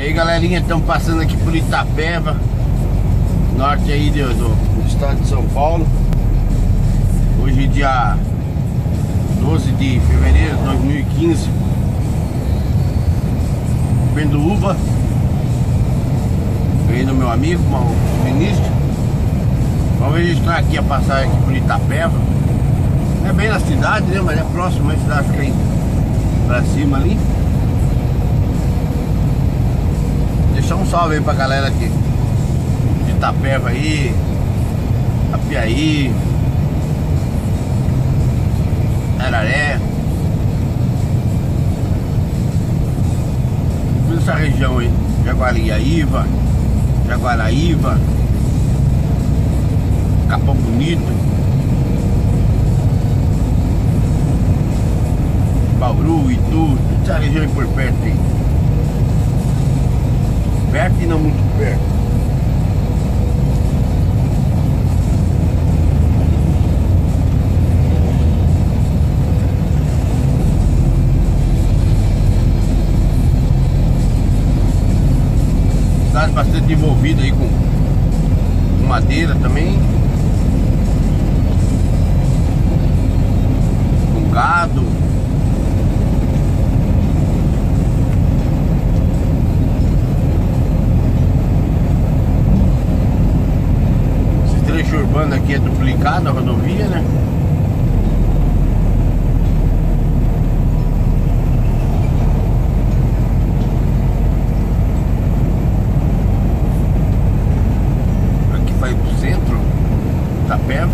aí, galerinha, estamos passando aqui por Itapeva, norte aí do estado de São Paulo. Hoje dia 12 de fevereiro de 2015. Vendo uva. Ganhei do meu amigo, o ministro. Vamos registrar aqui a passagem aqui por Itapeva. Não é bem na cidade, né? Mas é próximo, a cidade fica aí pra cima ali. Deixar um salve aí pra galera aqui de Itapeva aí, Apiaí, Araré, toda essa região aí, Jaguariaíva, Capão Bonito, Bauru, Itu, toda essa região aí por perto aí. Perto e não muito perto. Cidade bastante envolvida aí com madeira também, com gado. Trecho urbano aqui é duplicado a rodovia, né? Aqui vai pro centro, Itapeva.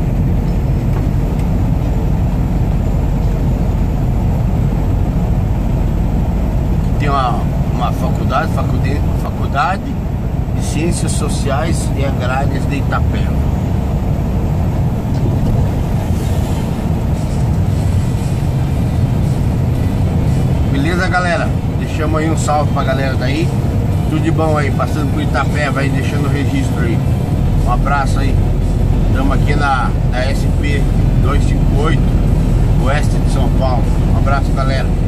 Aqui tem uma faculdade de Ciências Sociais e Agrárias de Itapeva. Beleza, galera? Deixamos aí um salve pra galera daí. Tudo de bom aí, passando por Itapeva aí, deixando o registro aí. Um abraço aí. Estamos aqui na SP 258, oeste de São Paulo. Um abraço, galera.